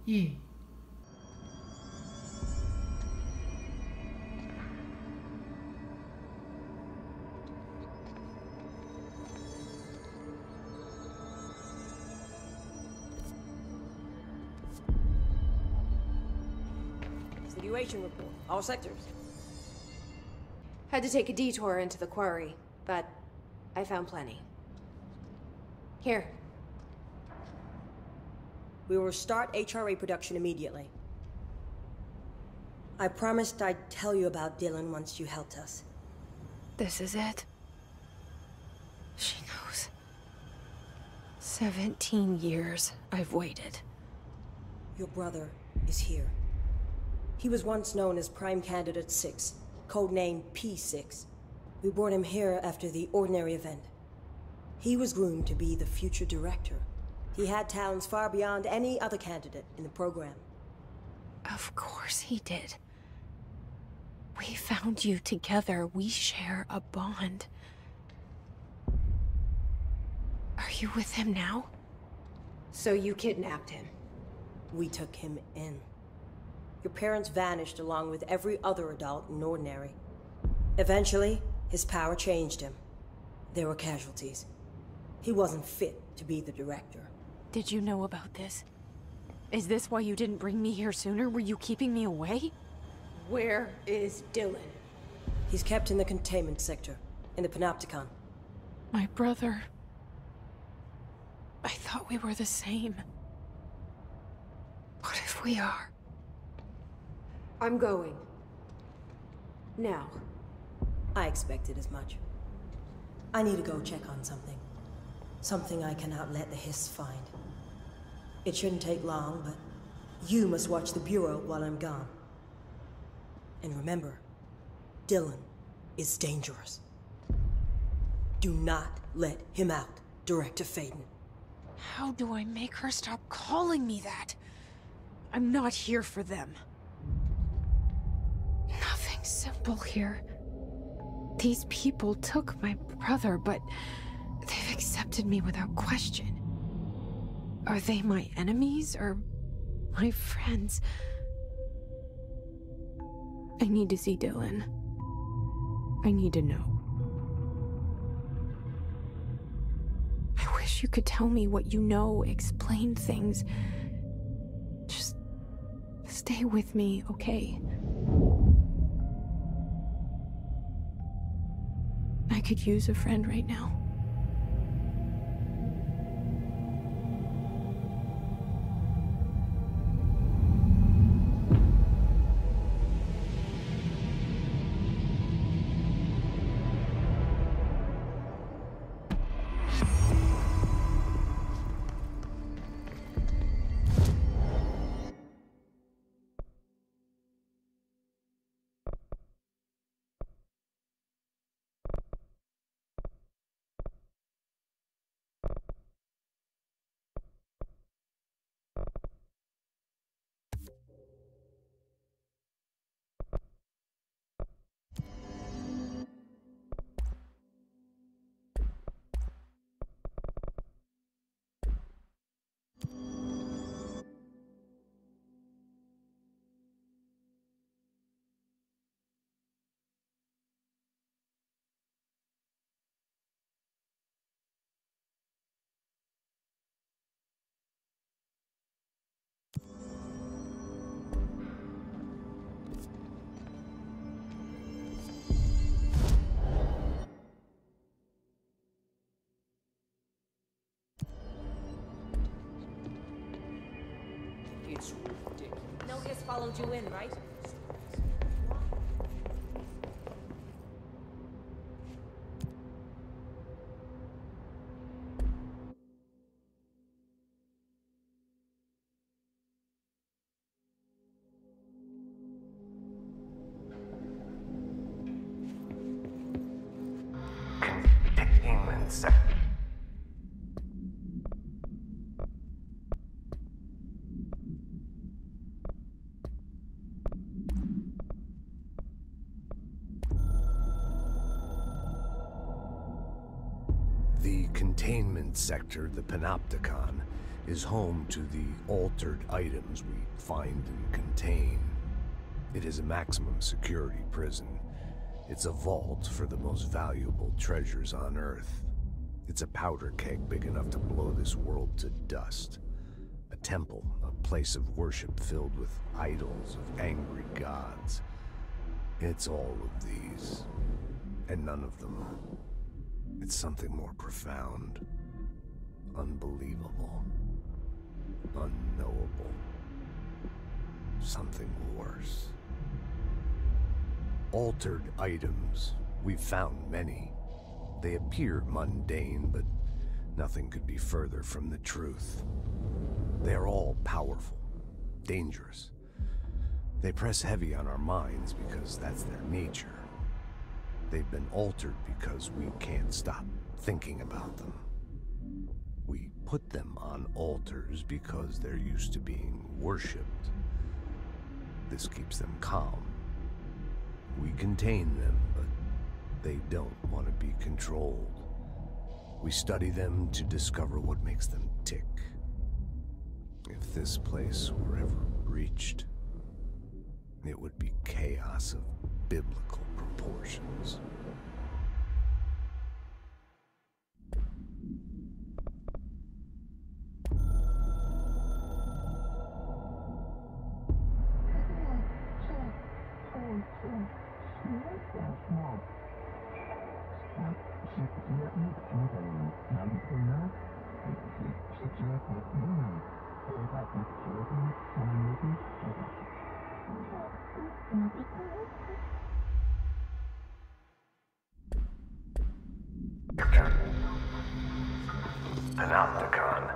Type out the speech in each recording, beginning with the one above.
E. Situation report. All sectors. Had to take a detour into the quarry, but I found plenty. Here. We will start HRA production immediately. I promised I'd tell you about Dylan once you helped us. This is it. She knows. 17 years I've waited. Your brother is here. He was once known as Prime Candidate 6, codenamed P6. We brought him here after the Ordinary event. He was groomed to be the future director. He had talents far beyond any other candidate in the program. Of course he did. We found you together. We share a bond. Are you with him now? So you kidnapped him? We took him in. Your parents vanished along with every other adult in Ordinary. Eventually, his power changed him. There were casualties. He wasn't fit to be the director. Did you know about this? Is this why you didn't bring me here sooner? Were you keeping me away? Where is Dylan? He's kept in the containment sector, in the Panopticon. My brother. I thought we were the same. What if we are? I'm going. Now. I expected as much. I need to go check on something. Something I cannot let the Hiss find. It shouldn't take long, but you must watch the Bureau while I'm gone. And remember, Dylan is dangerous. Do not let him out, Director Faden. How do I make her stop calling me that? I'm not here for them. Nothing simple here. These people took my brother, but they've accepted me without question. Are they my enemies or my friends? I need to see Dylan. I need to know. I wish you could tell me what you know, explain things. Just stay with me, okay? I could use a friend right now. It's ridiculous. No Hiss followed you in, right? Containment sector. The containment sector, the Panopticon, is home to the altered items we find and contain. It is a maximum security prison. It's a vault for the most valuable treasures on Earth. It's a powder keg big enough to blow this world to dust. A temple, a place of worship filled with idols of angry gods. It's all of these, and none of them. It's something more profound, unbelievable, unknowable. Something worse. Altered items. We've found many. They appear mundane, but nothing could be further from the truth. They are all powerful, dangerous. They press heavy on our minds because that's their nature. They've been altered because we can't stop thinking about them. We put them on altars because they're used to being worshipped. This keeps them calm. We contain them, but they don't want to be controlled. We study them to discover what makes them tick. If this place were ever reached, it would be chaos of biblical proportions. Panopticon.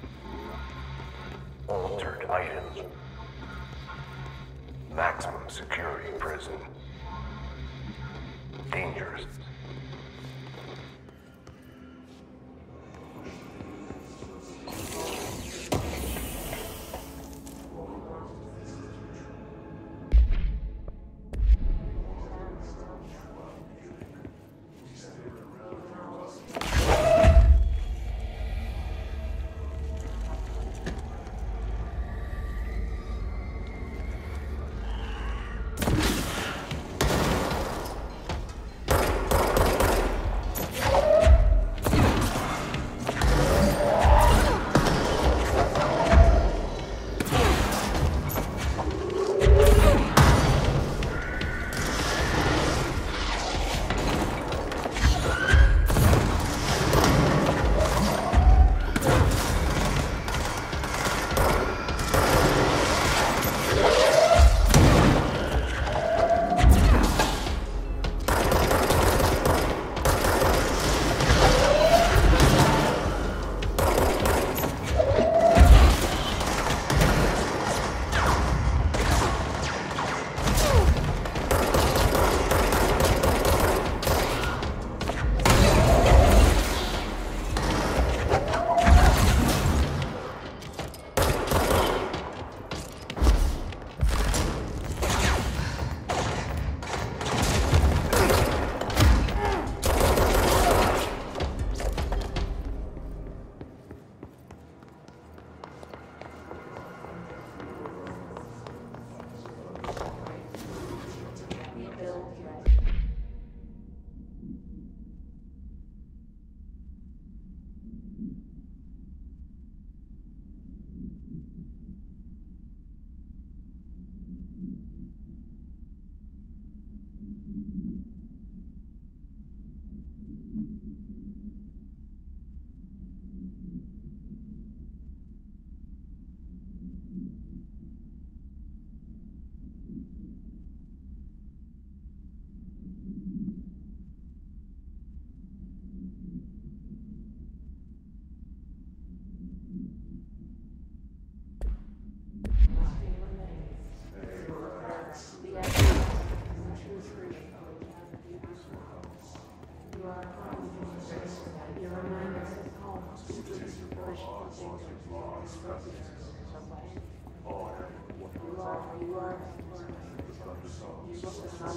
Altered items. Maximum security prison. Dangerous.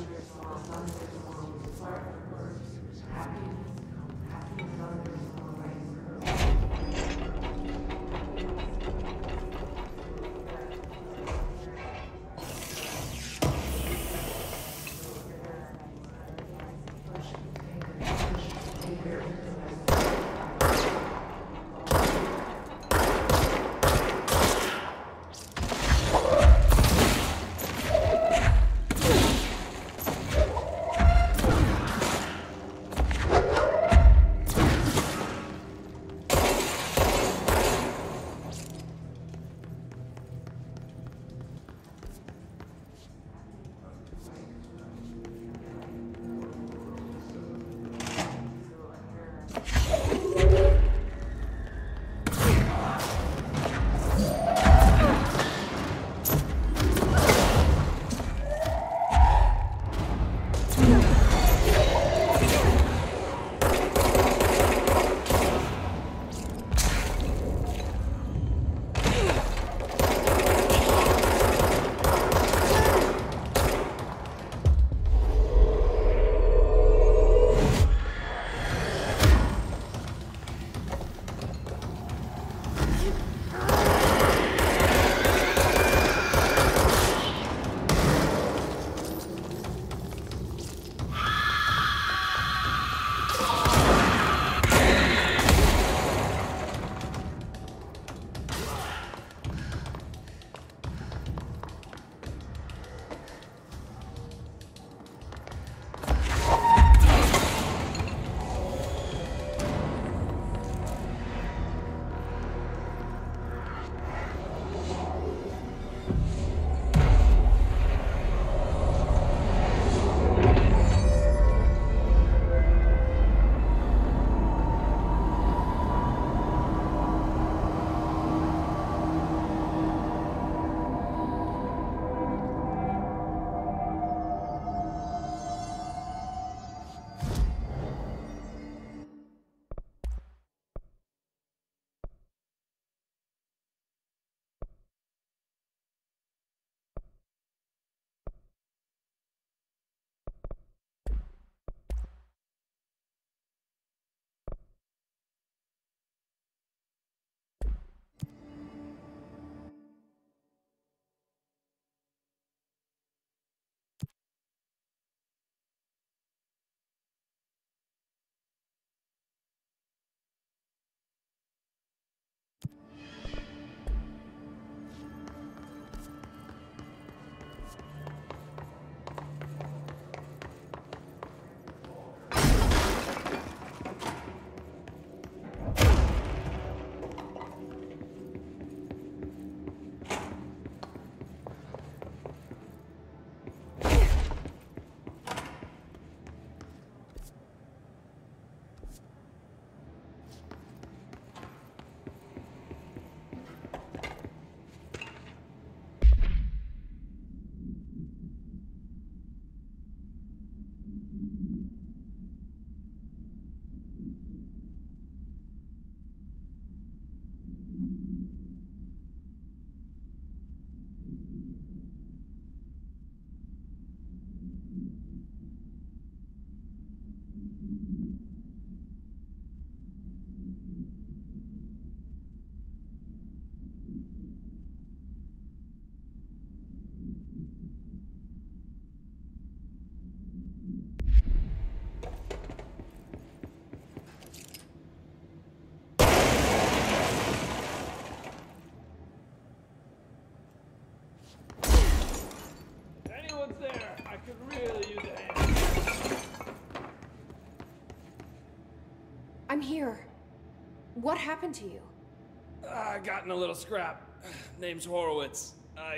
Happiness, happiness, here? What happened to you? I got in a little scrap. Name's Horowitz.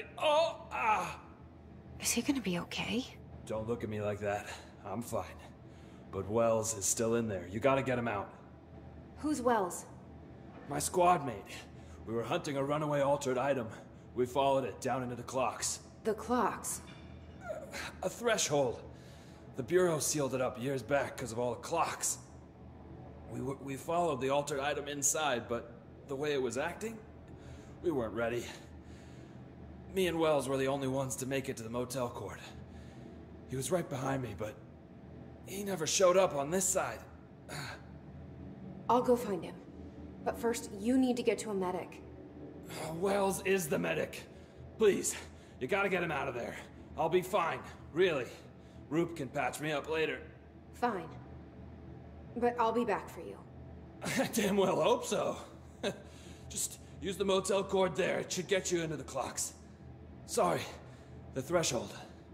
Is he gonna be okay? Don't look at me like that. I'm fine. But Wells is still in there. You gotta get him out. Who's Wells? My squad mate. We were hunting a runaway altered item. We followed it down into the clocks. The clocks. A threshold. The Bureau sealed it up years back because of all the clocks. We followed the altered item inside, but the way it was acting, we weren't ready. Me and Wells were the only ones to make it to the motel court. He was right behind me, but he never showed up on this side. I'll go find him. But first, you need to get to a medic. Wells is the medic. Please, you gotta get him out of there. I'll be fine, really. Roop can patch me up later. Fine. But I'll be back for you. I damn well hope so. Just use the motel cord there. It should get you into the clocks. Sorry, the threshold.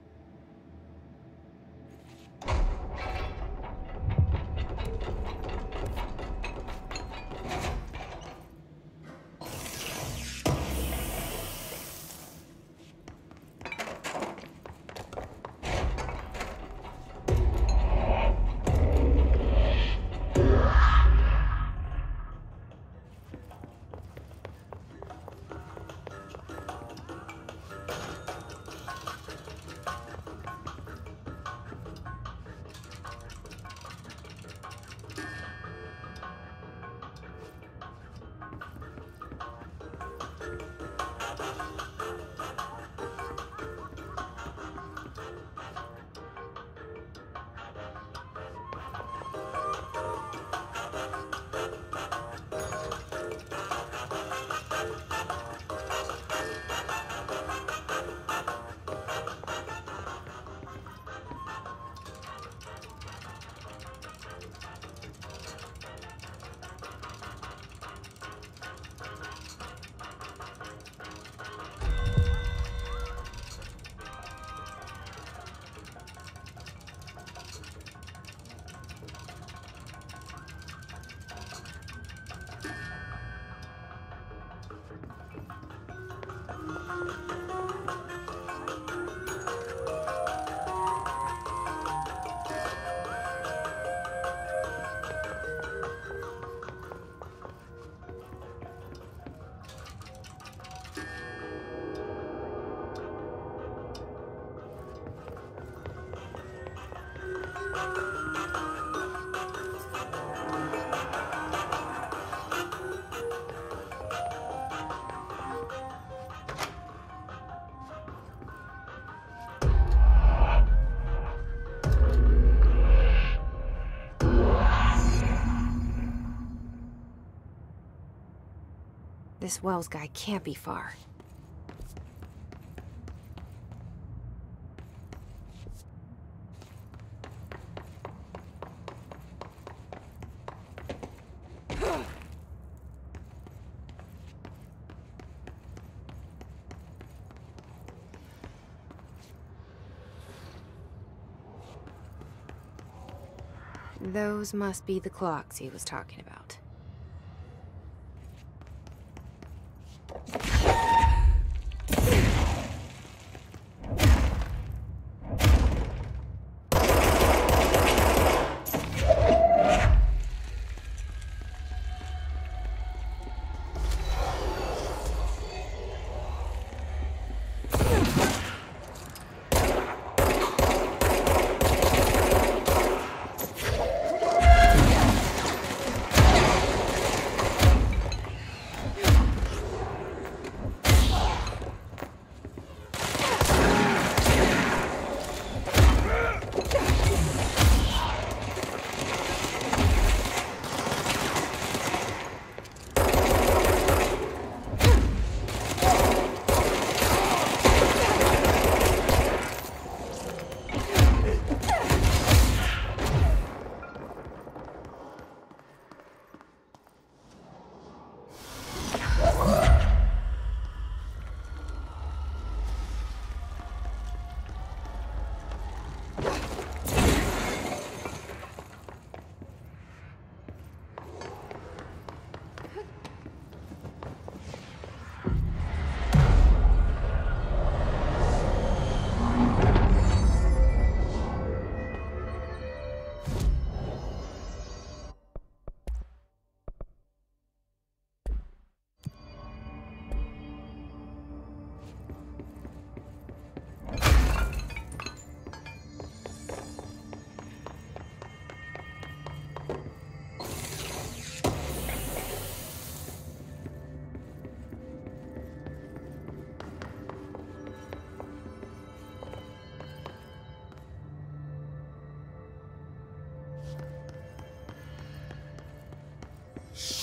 This Wells guy can't be far. Those must be the clocks he was talking about.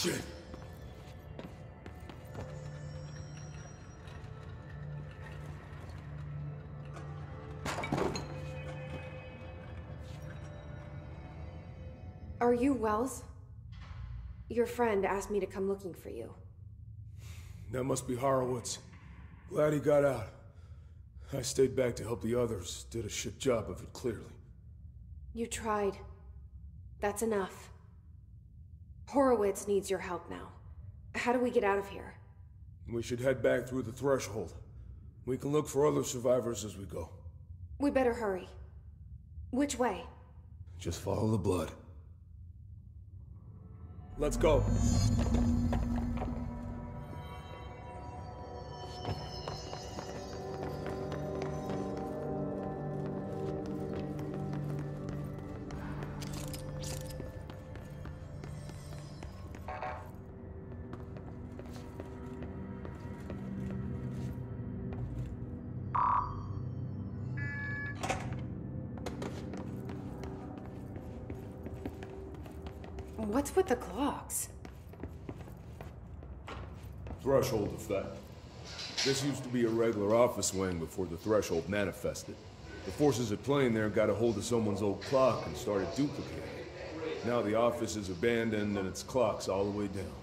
Shit. Are you Wells? Your friend asked me to come looking for you. That must be Horowitz. Glad he got out. I stayed back to help the others. Did a shit job of it, clearly. You tried. That's enough. Horowitz needs your help now. How do we get out of here? We should head back through the threshold. We can look for other survivors as we go. We better hurry. Which way? Just follow the blood. Let's go. What's with the clocks? Threshold effect. This used to be a regular office wing before the threshold manifested. The forces at play in there got a hold of someone's old clock and started duplicating it. Now the office is abandoned and its clock's all the way down.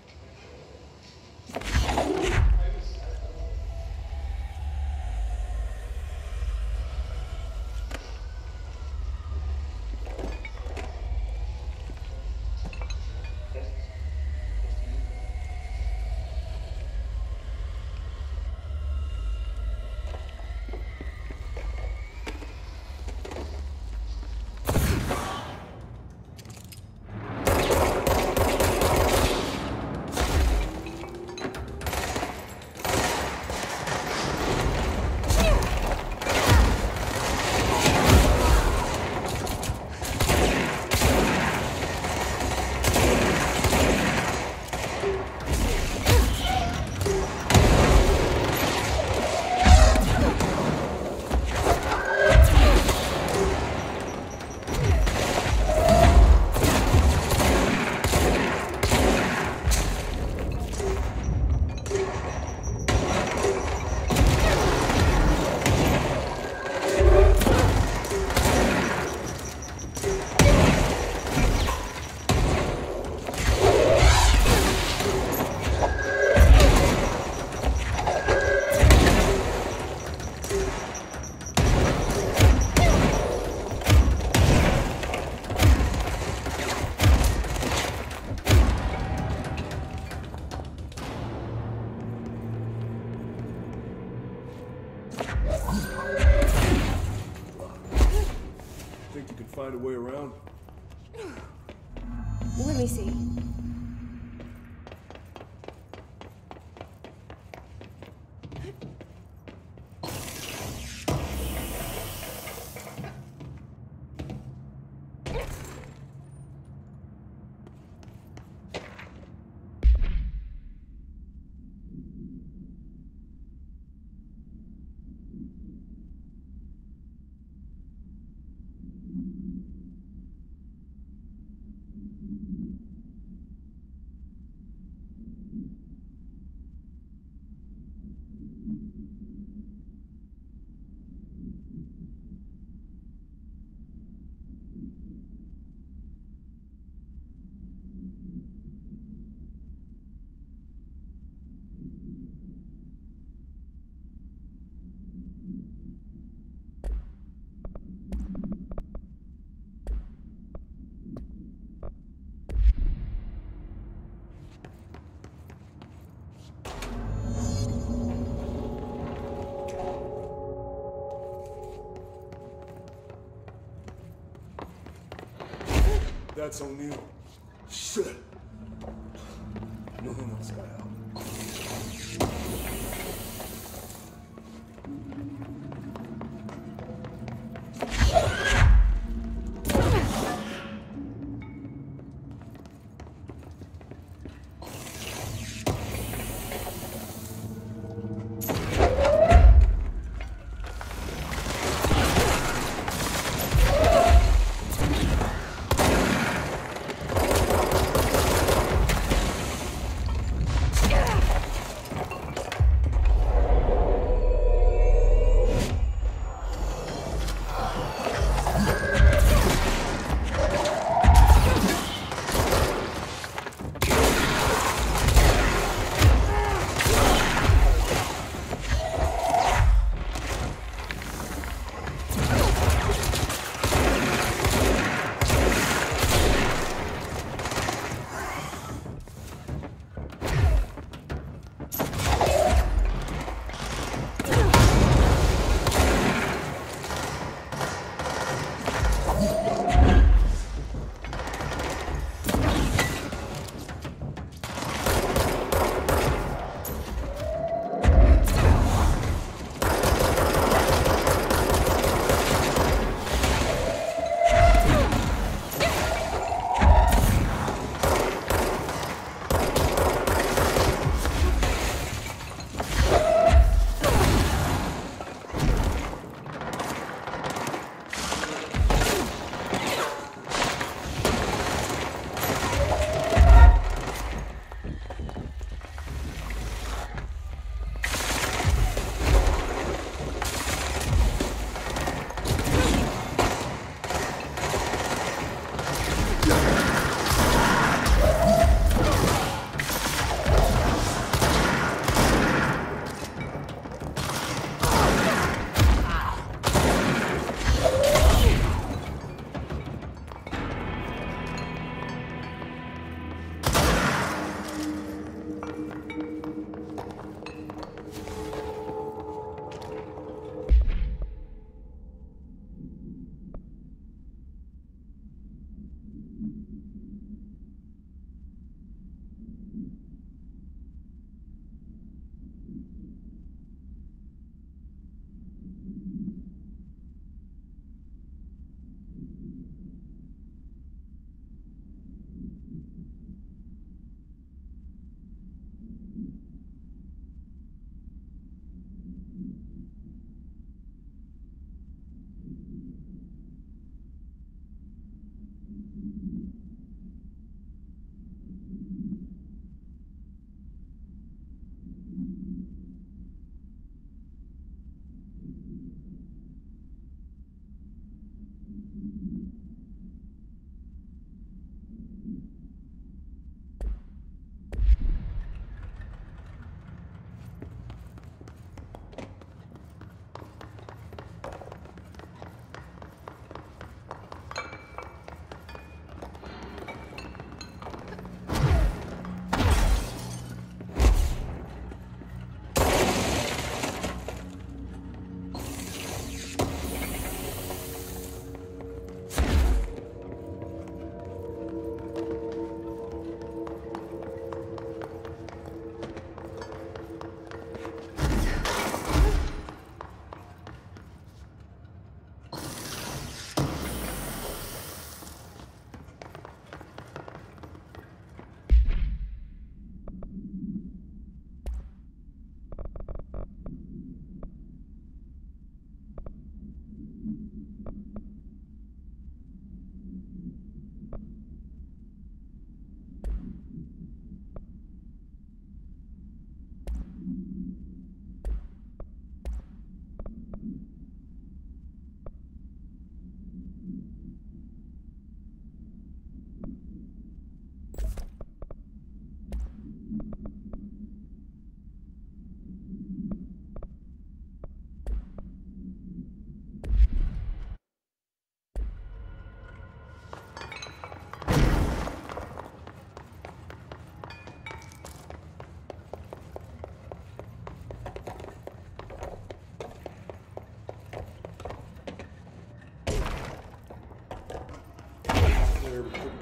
Think you can find a way around? Let me see. That's O'Neill. Shit. No one else got out.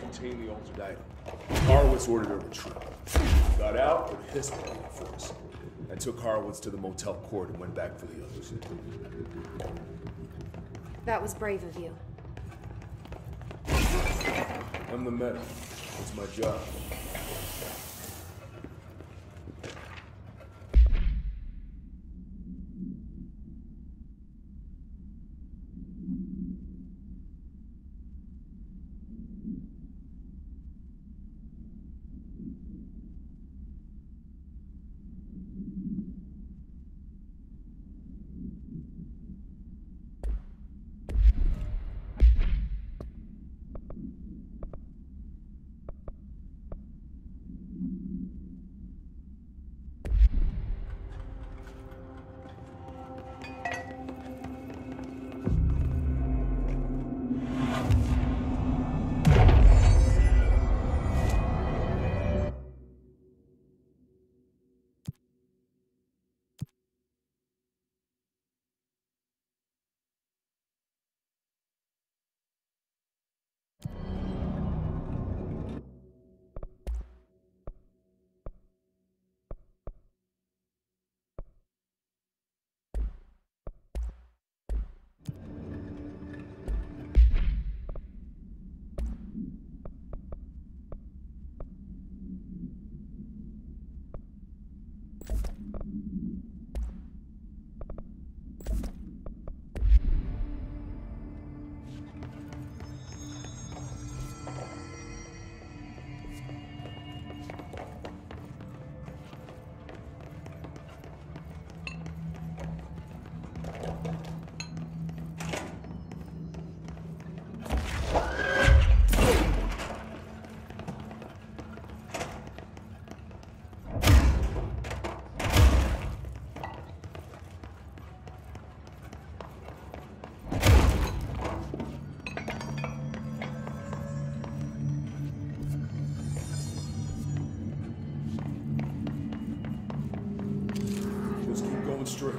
contain the altered item. Horowitz ordered a retreat. Got out, but Hiss waited for us. I took Horowitz to the motel court and went back for the others. That was brave of you. I'm the medic. It's my job. Straight.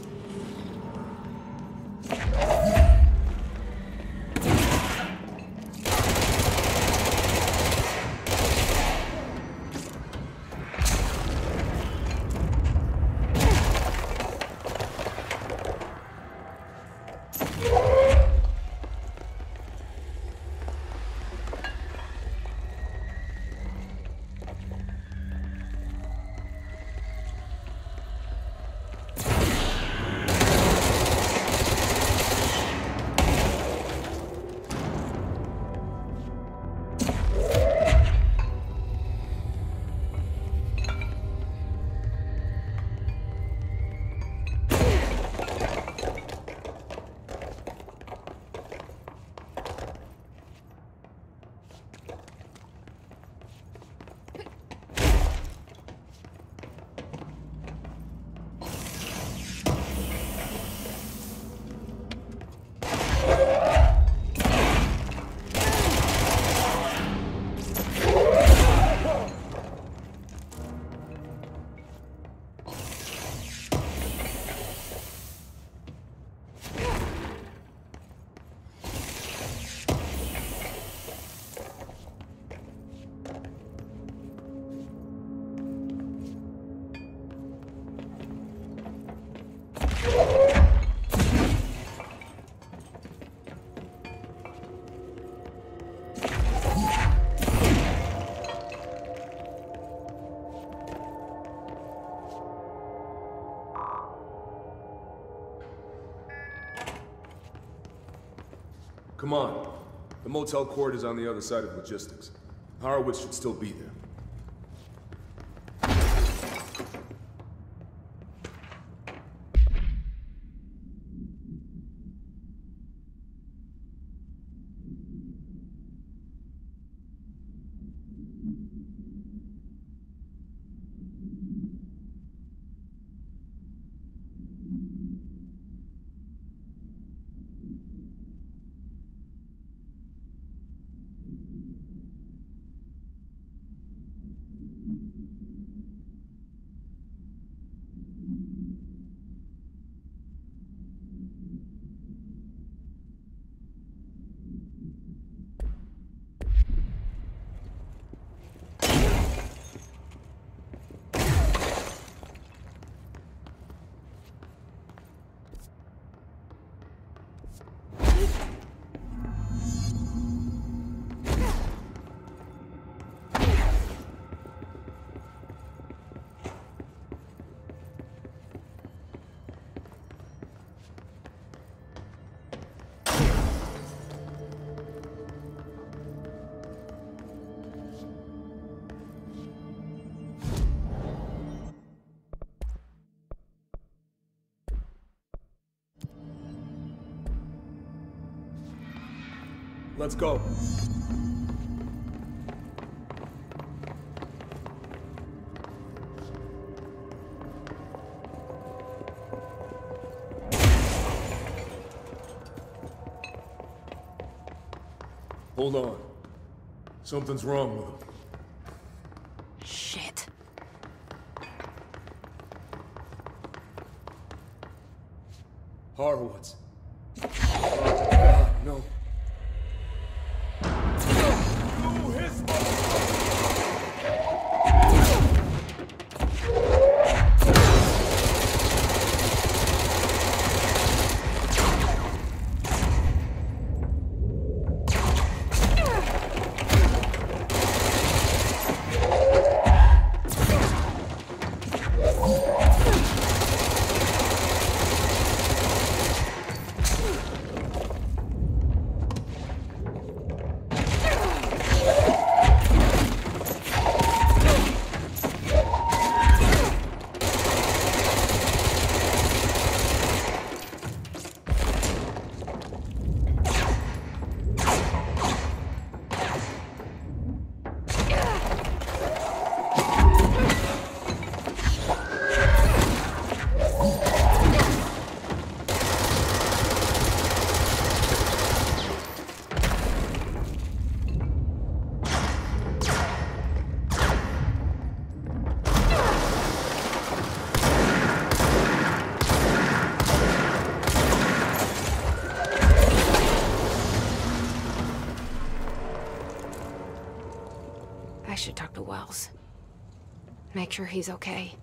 Come on. The motel court is on the other side of logistics. Horowitz should still be there. Let's go. Hold on. Something's wrong with him. Shit. Horowitz. Oh, God, no. I should talk to Wells. Make sure he's okay.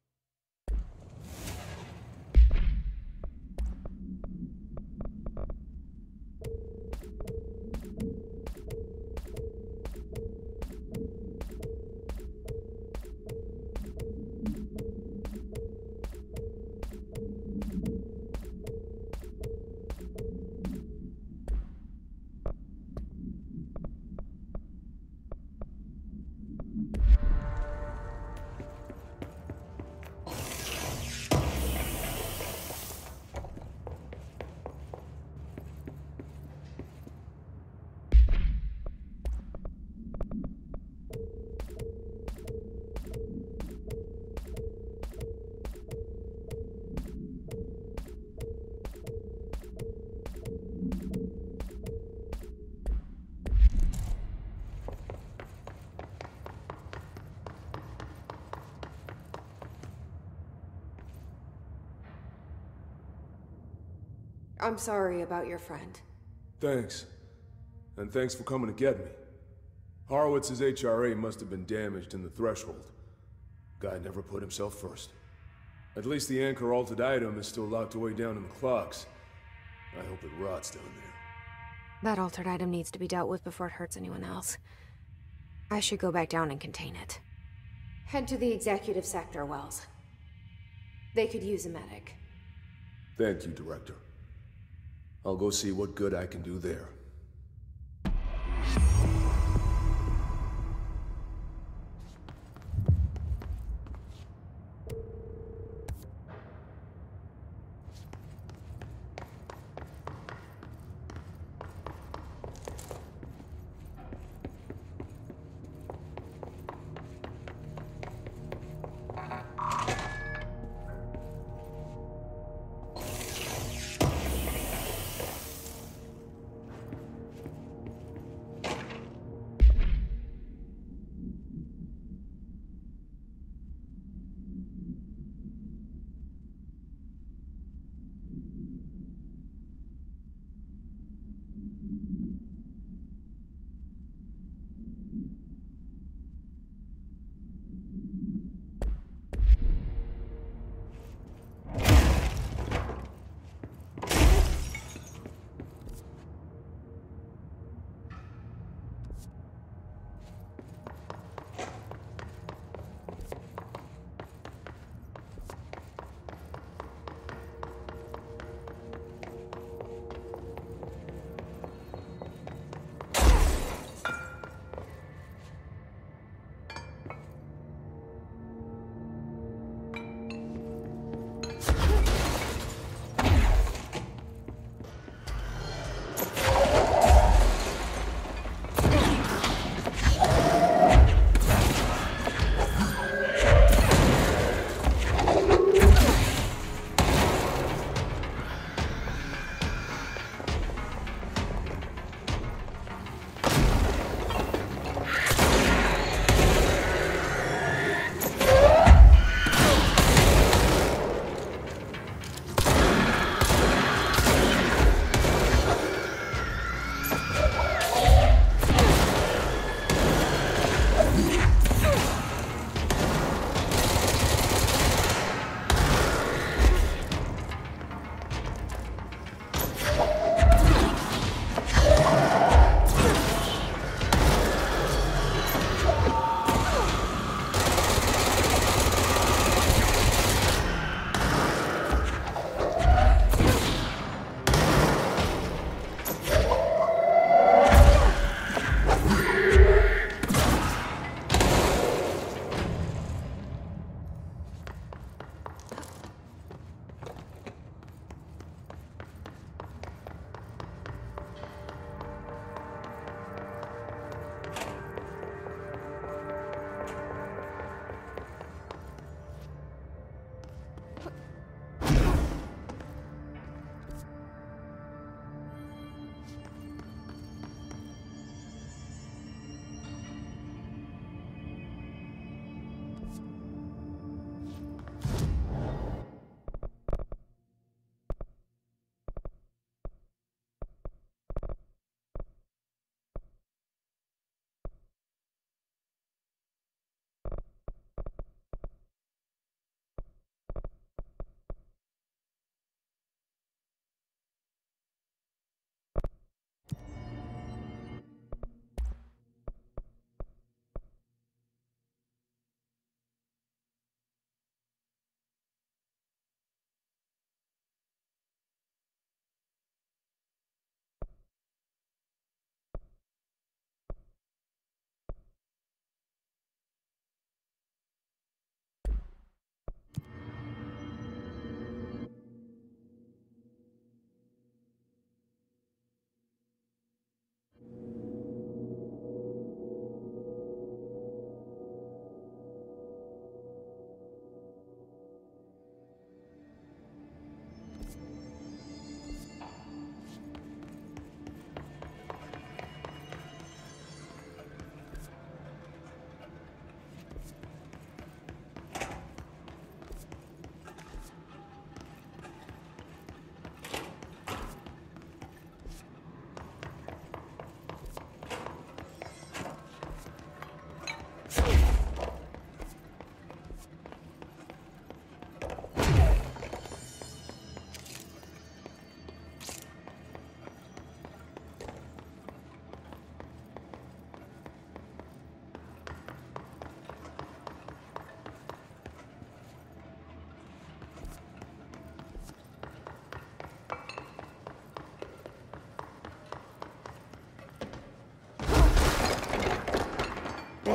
I'm sorry about your friend. Thanks. And thanks for coming to get me. Horowitz's HRA must have been damaged in the threshold. Guy never put himself first. At least the anchor altered item is still locked away down in the clocks. I hope it rots down there. That altered item needs to be dealt with before it hurts anyone else. I should go back down and contain it. Head to the executive sector, Wells. They could use a medic. Thank you, Director. I'll go see what good I can do there.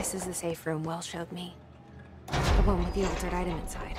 This is the safe room Well showed me. The one with the altered item inside.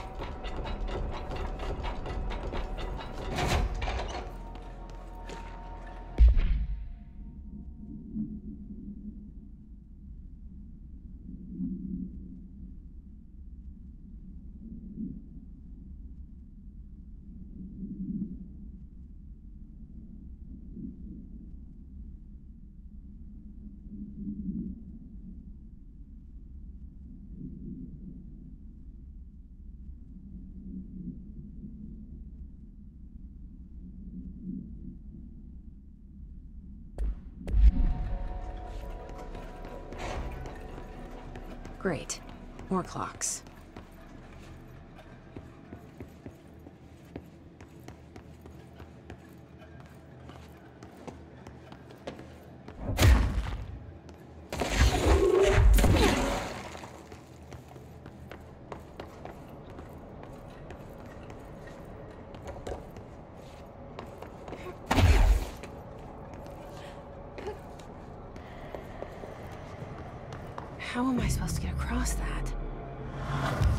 Great. More clocks. How am I supposed to get across that?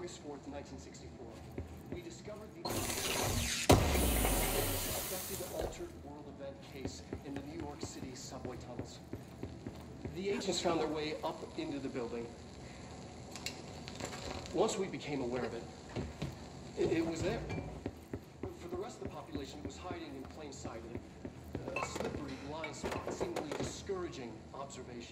August 4th, 1964, we discovered the suspected altered world event case in the New York City subway tunnels. The agents found their way up into the building. Once we became aware of it, it was there. For the rest of the population, it was hiding in plain sight, a slippery blind spot, seemingly discouraging observation.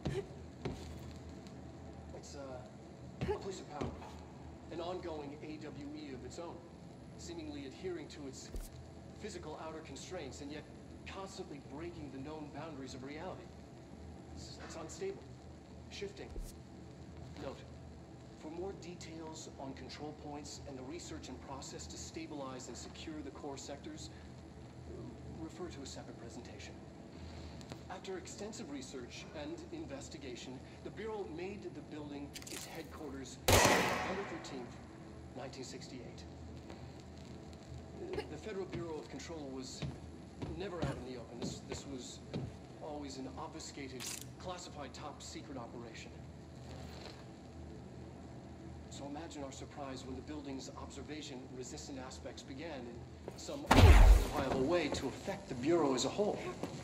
It's a place of power, an ongoing AWE of its own, seemingly adhering to its physical outer constraints and yet constantly breaking the known boundaries of reality. It's unstable, shifting. Note, for more details on control points and the research and process to stabilize and secure the core sectors, refer to a separate presentation. After extensive research and investigation, the Bureau made the building its headquarters November 13th, 1968. The Federal Bureau of Control was never out in the open. This was always an obfuscated, classified top-secret operation. So imagine our surprise when the building's observation-resistant aspects began in some unjustifiable way to affect the Bureau as a whole.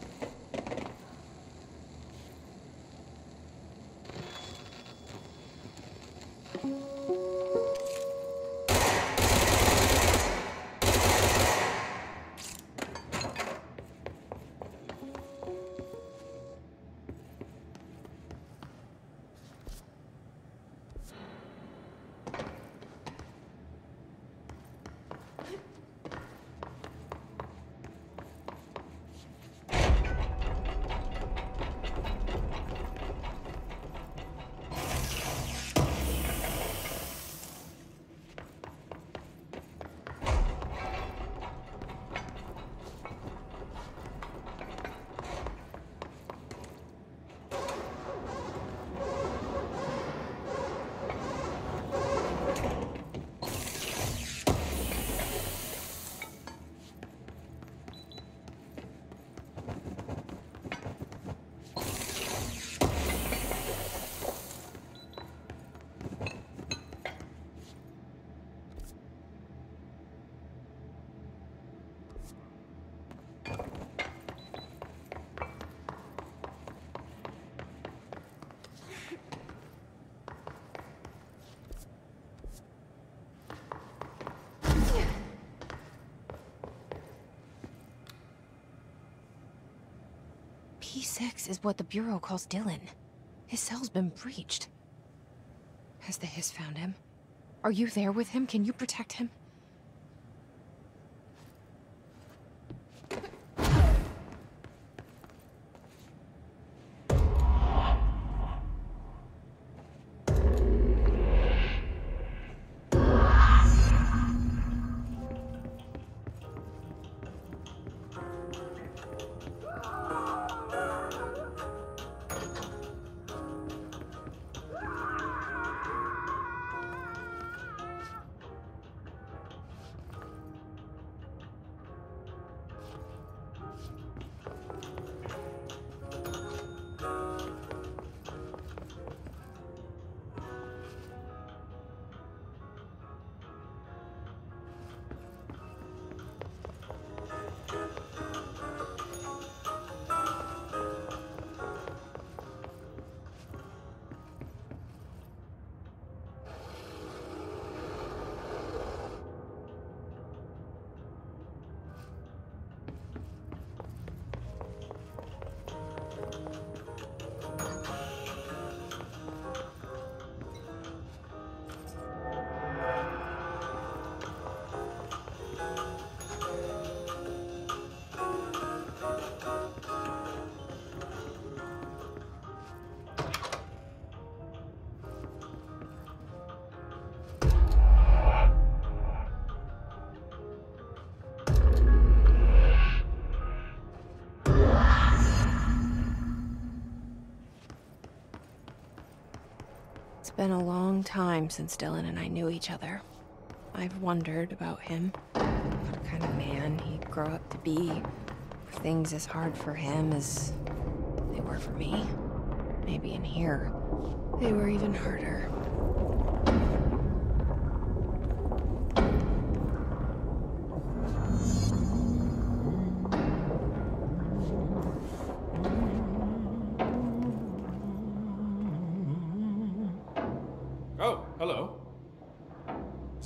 P6 is what the Bureau calls Dylan. His cell's been breached. Has the Hiss found him? Are you there with him? Can you protect him? It's been a long time since Dylan and I knew each other. I've wondered about him. What kind of man he'd grow up to be. Were things as hard for him as they were for me? Maybe in here, they were even harder.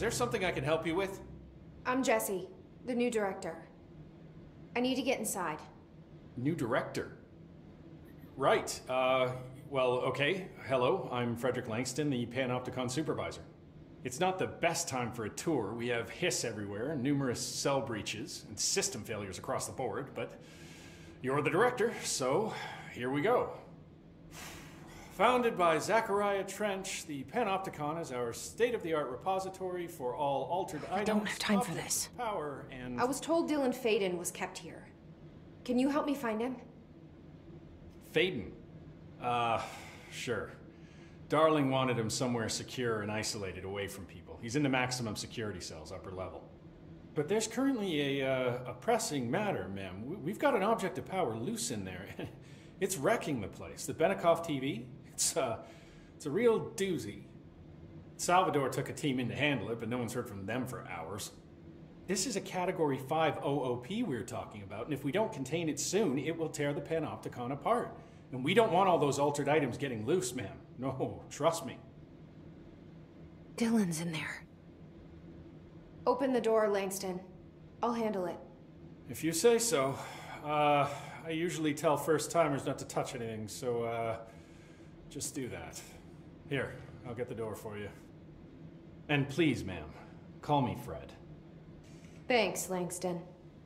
there something I can help you with? I'm Jesse, the new director. I need to get inside. New director? Right, well, okay. Hello, I'm Frederick Langston, the Panopticon supervisor. It's not the best time for a tour. We have hiss everywhere, numerous cell breaches, and system failures across the board, but you're the director, so here we go. Founded by Zachariah Trench, the Panopticon is our state-of-the-art repository for all altered items. I don't have time for this. Power and... I was told Dylan Faden was kept here. Can you help me find him? Faden? Sure. Darling wanted him somewhere secure and isolated away from people. He's in the maximum security cells, upper level. But there's currently a pressing matter, ma'am. We've got an object of power loose in there. It's wrecking the place. The Benikoff TV, it's a real doozy. Salvador took a team in to handle it, but no one's heard from them for hours. This is a Category 5 OOP we're talking about, and if we don't contain it soon, it will tear the Panopticon apart. And we don't want all those altered items getting loose, ma'am. No, trust me. Dylan's in there. Open the door, Langston. I'll handle it. If you say so. I usually tell first-timers not to touch anything, so, just do that. Here, I'll get the door for you. And please, ma'am, call me Fred. Thanks, Langston.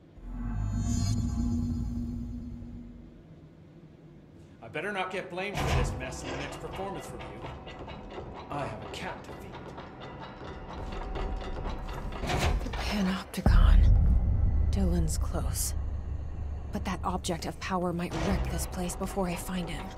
I better not get blamed for this mess in the next performance review. I have a cat to feed. The Panopticon. Dylan's close. But that object of power might wreck this place before I find him.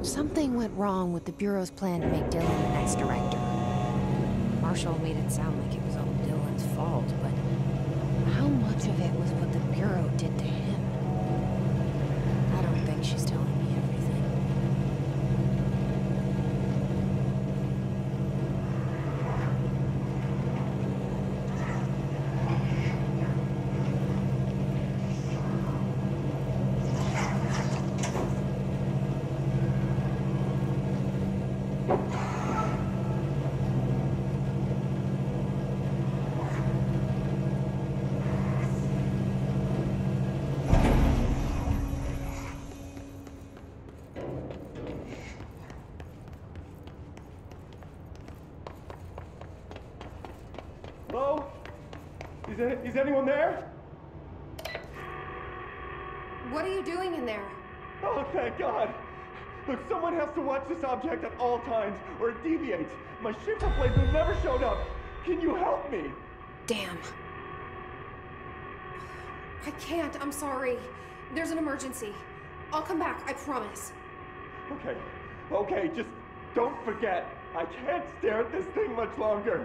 Something went wrong with the Bureau's plan to make Dylan the next director. Marshall made it sound like it was all Dylan's fault, but how much of it was what the Bureau did to him? I don't think she's telling me everything. Hello? Is anyone there? What are you doing in there? Oh, thank God. Look, someone has to watch this object at all times, or it deviates. My shifter blades have never showed up. Can you help me? Damn. I can't, I'm sorry. There's an emergency. I'll come back, I promise. Okay, just don't forget. I can't stare at this thing much longer.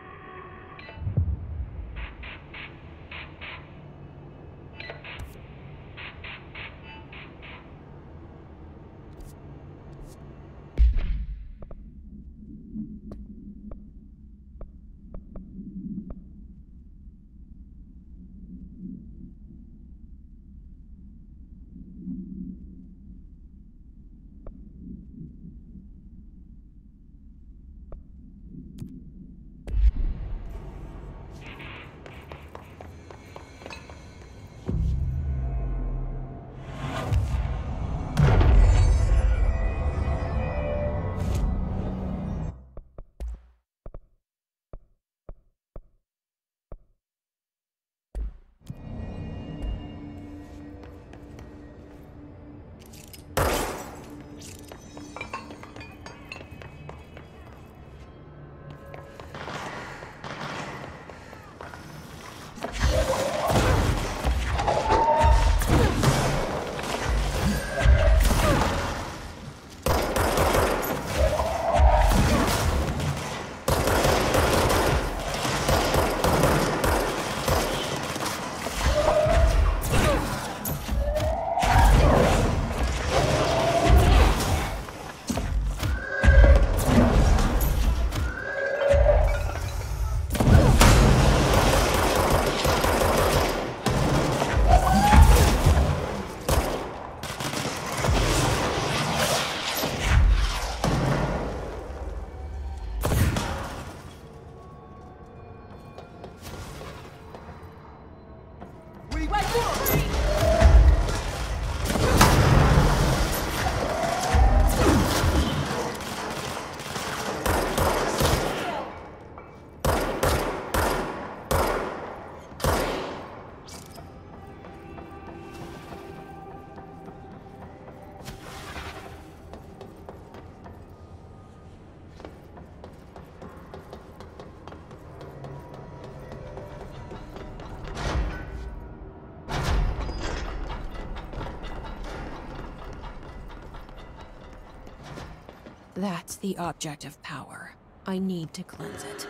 That's the object of power. I need to cleanse it.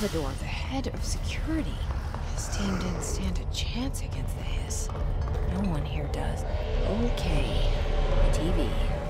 Salvador, the head of security. His team didn't stand a chance against the Hiss. No one here does. Okay, TV.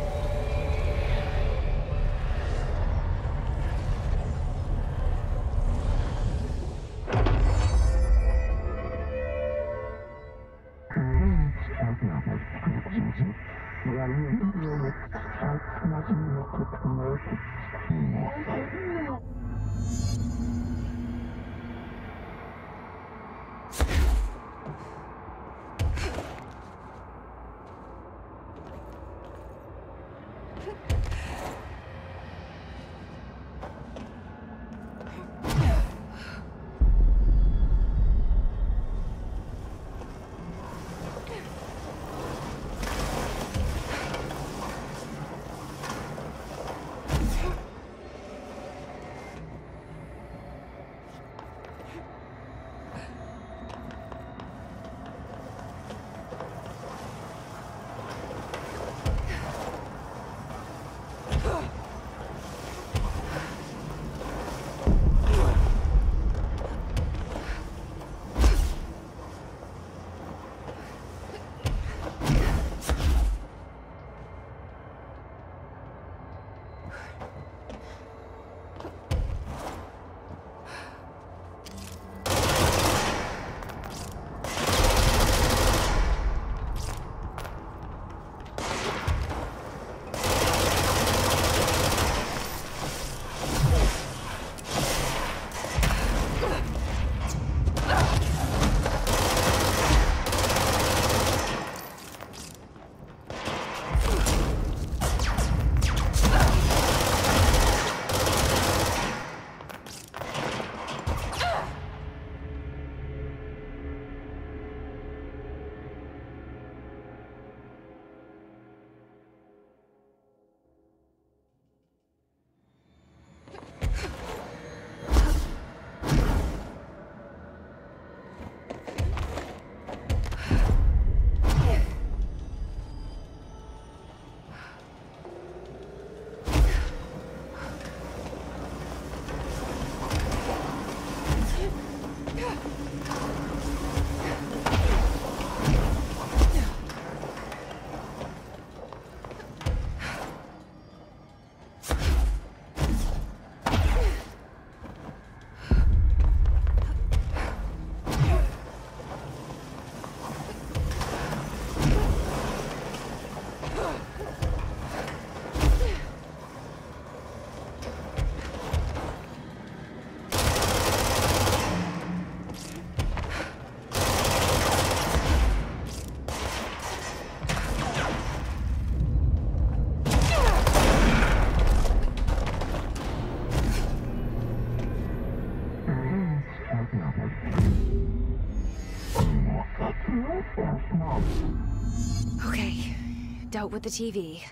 Okay, dealt with the TV.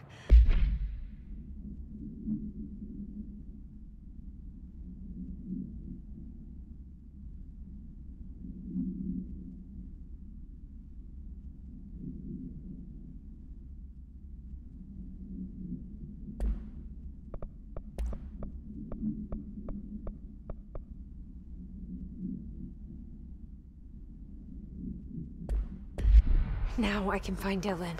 Now I can find Dylan.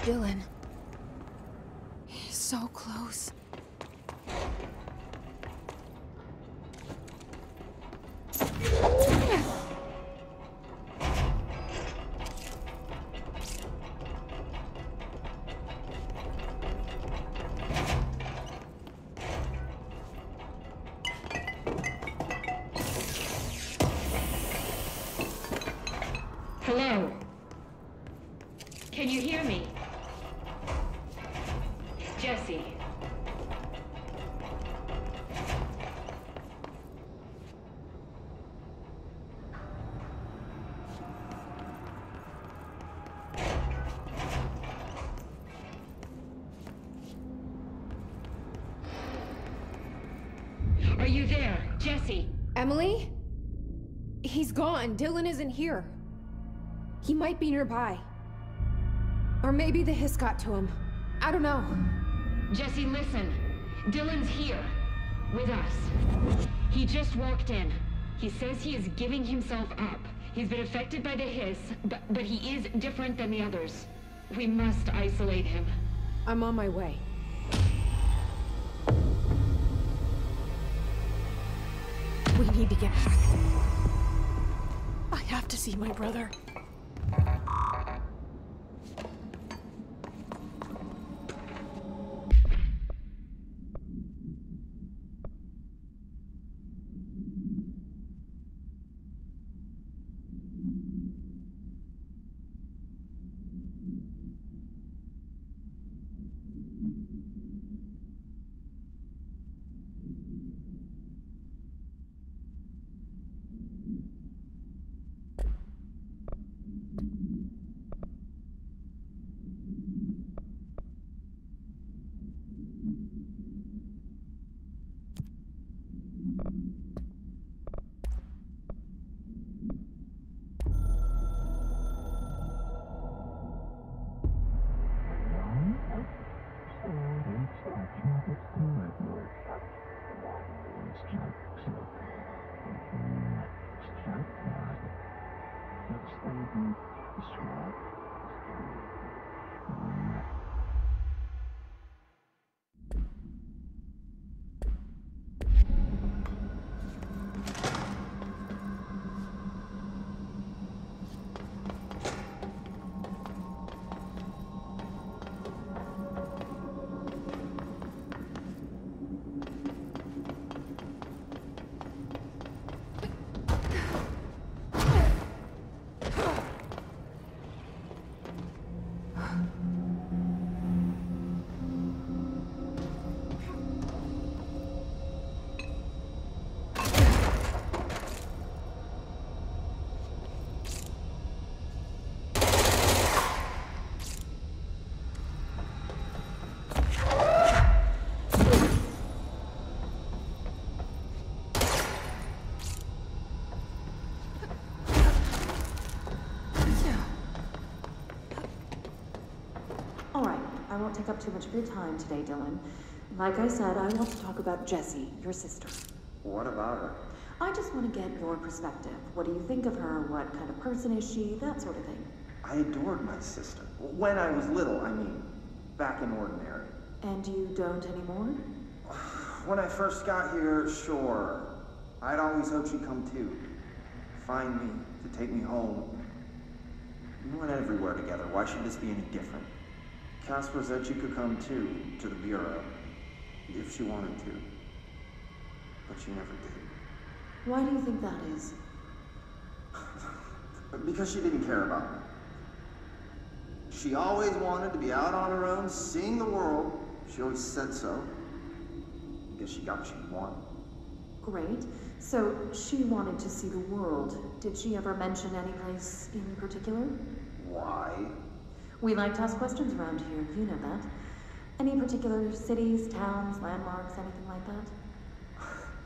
Dylan. He's so close. Hello? Can you hear me? Jesse. Are you there, Jesse? Emily? He's gone. Dylan isn't here. He might be nearby. Or maybe the hiss got to him. I don't know. Jesse, listen. Dylan's here. With us. He just walked in. He says he is giving himself up. He's been affected by the hiss, but he is different than the others. We must isolate him. I'm on my way. We need to get back. I have to see my brother. I won't take up too much of your time today, Dylan. Like I said, I want to talk about Jessie, your sister. What about her? I just want to get your perspective. What do you think of her? What kind of person is she? That sort of thing. I adored my sister. When I was little, I mean. Back in Ordinary. And you don't anymore? When I first got here, sure. I'd always hoped she'd come too. Find me, to take me home. We went everywhere together. Why should this be any different? Casper said she could come too, to the Bureau. If she wanted to. But she never did. Why do you think that is? Because she didn't care about me. She always wanted to be out on her own, seeing the world. She always said so. I guess she got what she wanted. Great. So, she wanted to see the world. Did she ever mention any place in particular? Why? We like to ask questions around here, you know that. Any particular cities, towns, landmarks, anything like that?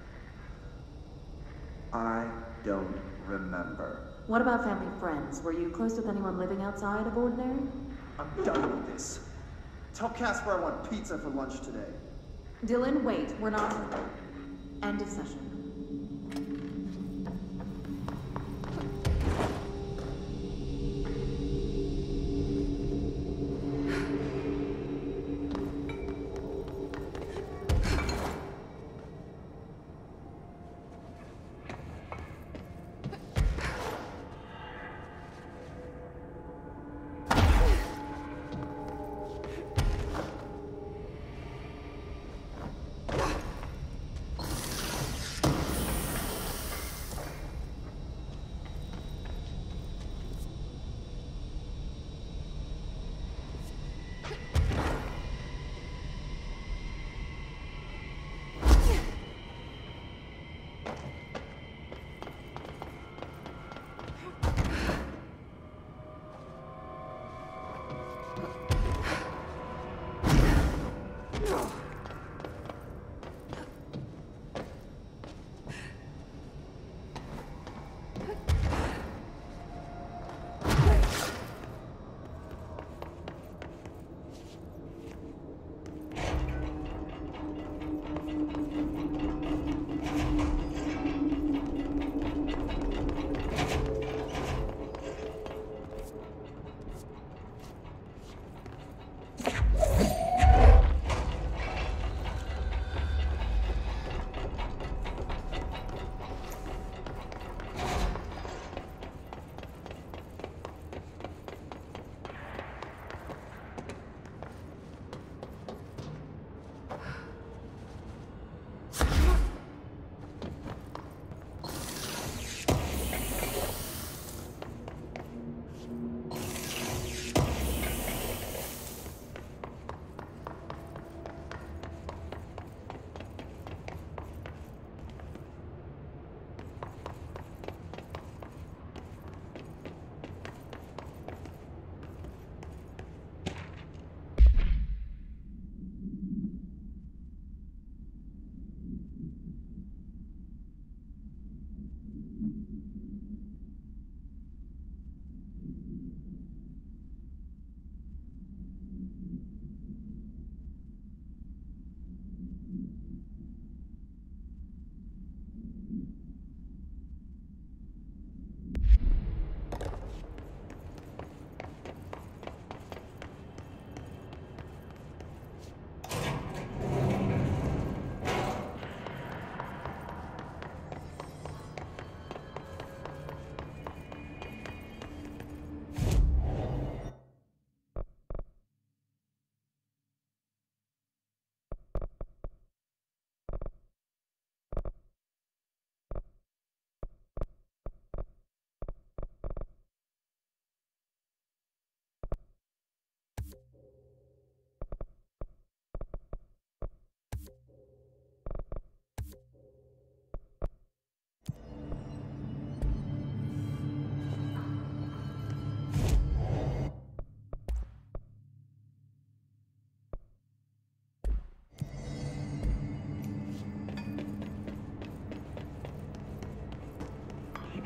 I don't remember. What about family friends? Were you close with anyone living outside of Ordinary? I'm done with this. Tell Casper I want pizza for lunch today. Dylan, wait. We're not... End of session.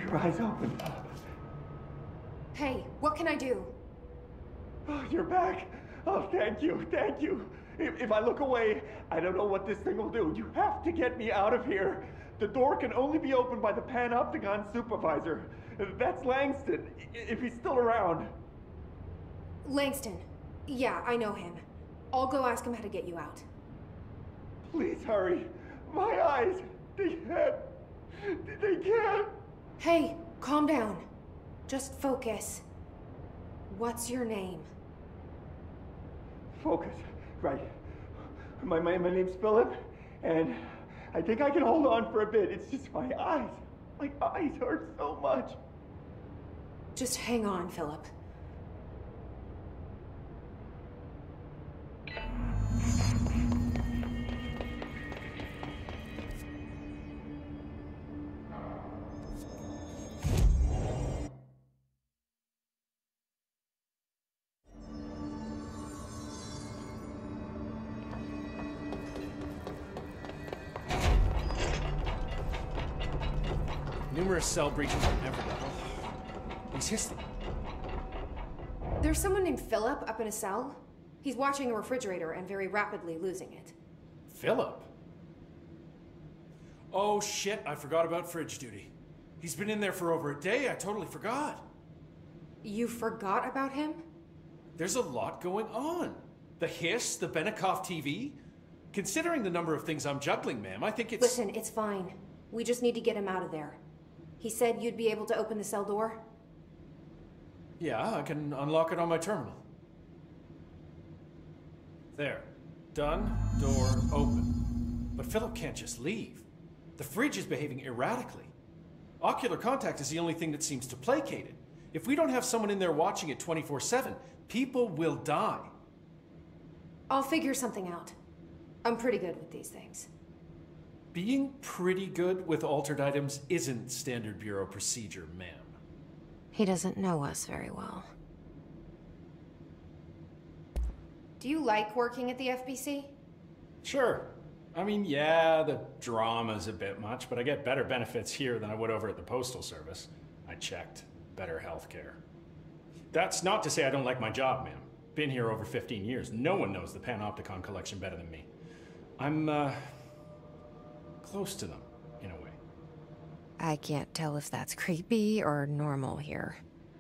your eyes open. Hey, what can I do? Oh, you're back. Oh, thank you, thank you. If I look away, I don't know what this thing will do. You have to get me out of here. The door can only be opened by the Panopticon supervisor. That's Langston, if he's still around. Langston. Yeah, I know him. I'll go ask him how to get you out. Please hurry. My eyes, they can't. Hey, calm down. Just focus. What's your name? Focus. Right. My name's Philip, and I think I can hold on for a bit. It's just my eyes. My eyes hurt so much. Just hang on, Philip. Numerous cell breaches from Everdell. He's hissing. There's someone named Philip up in a cell. He's watching a refrigerator and very rapidly losing it. Philip? Oh shit, I forgot about fridge duty. He's been in there for over a day, I totally forgot. You forgot about him? There's a lot going on. The hiss, the Benikoff TV. Considering the number of things I'm juggling, ma'am, I think it's... Listen, it's fine. We just need to get him out of there. He said you'd be able to open the cell door? Yeah, I can unlock it on my terminal. There. Done. Door open. But Philip can't just leave. The fridge is behaving erratically. Ocular contact is the only thing that seems to placate it. If we don't have someone in there watching it 24/7, people will die. I'll figure something out. I'm pretty good with these things. Being pretty good with altered items isn't standard Bureau procedure, ma'am. He doesn't know us very well. Do you like working at the FBC? Sure. I mean, yeah, the drama's a bit much, but I get better benefits here than I would over at the Postal Service. I checked. Better healthcare. That's not to say I don't like my job, ma'am. Been here over 15 years. No one knows the Panopticon collection better than me. I'm, close to them, in a way. I can't tell if that's creepy or normal here.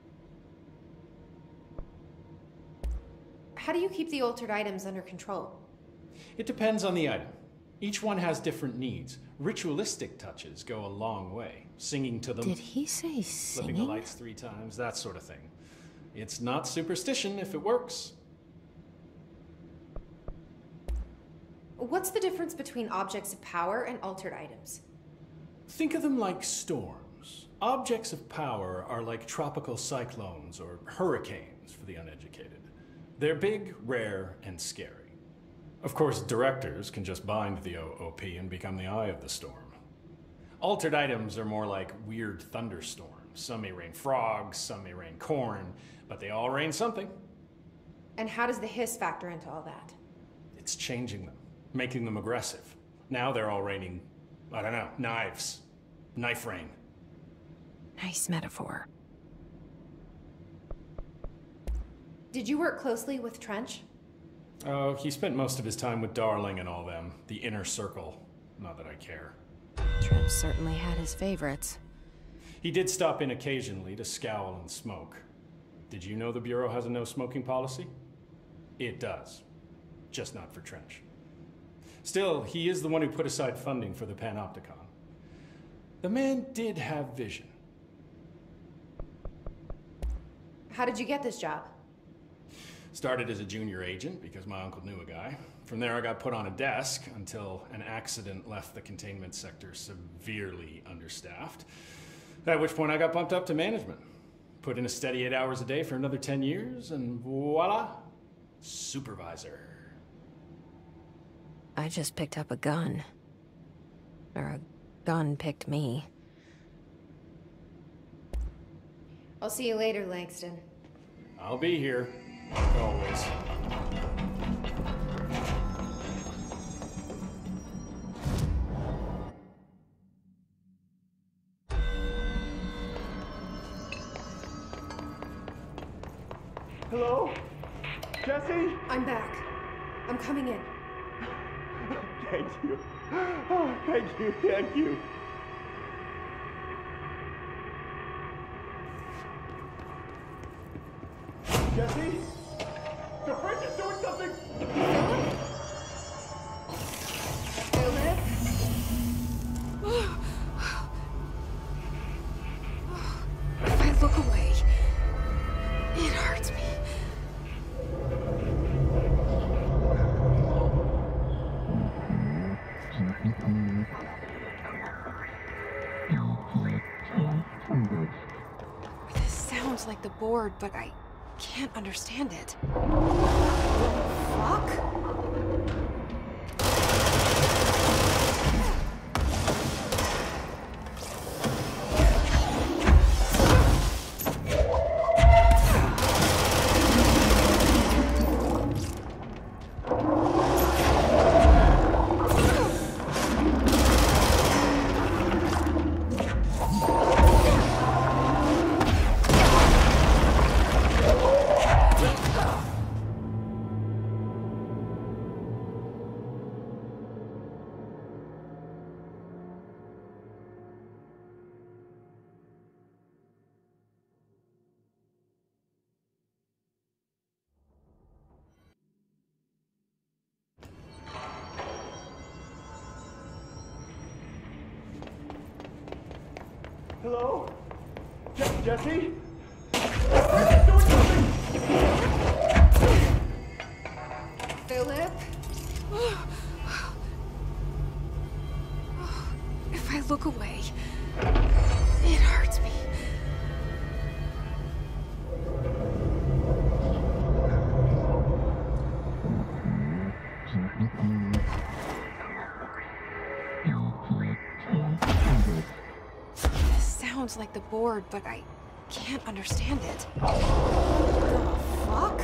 How do you keep the altered items under control? It depends on the item. Each one has different needs. Ritualistic touches go a long way. Singing to them. Did he say singing? Flipping the lights 3 times, that sort of thing. It's not superstition if it works. What's the difference between objects of power and altered items? Think of them like storms. Objects of power are like tropical cyclones or hurricanes for the uneducated. They're big, rare, and scary. Of course, directors can just bind the OOP and become the eye of the storm. Altered items are more like weird thunderstorms. Some may rain frogs, some may rain corn, but they all rain something. And how does the hiss factor into all that? It's changing them, making them aggressive. Now they're all raining, I don't know, knives. Knife rain. Nice metaphor. Did you work closely with Trench? Oh, he spent most of his time with Darling and all them. The inner circle. Not that I care. Trench certainly had his favorites. He did stop in occasionally to scowl and smoke. Did you know the Bureau has a no-smoking policy? It does. Just not for Trench. Still, he is the one who put aside funding for the Panopticon. The man did have vision. How did you get this job? Started as a junior agent because my uncle knew a guy. From there I got put on a desk until an accident left the containment sector severely understaffed. At which point I got bumped up to management. Put in a steady 8 hours a day for another 10 years and voila, supervisor. I just picked up a gun. Or a gun picked me. I'll see you later, Langston. I'll be here, like always. Hello? Jesse? I'm back. I'm coming in. Thank you. Oh, thank you, thank you. Jesse? The fridge is doing something! Philip? If I look away, it hurts me. This sounds like the board, but I can't understand it. Fuck? Hello? Jesse? Philip? If I look away, it hurts me. This sounds like the board, but I can't understand it. Fuck?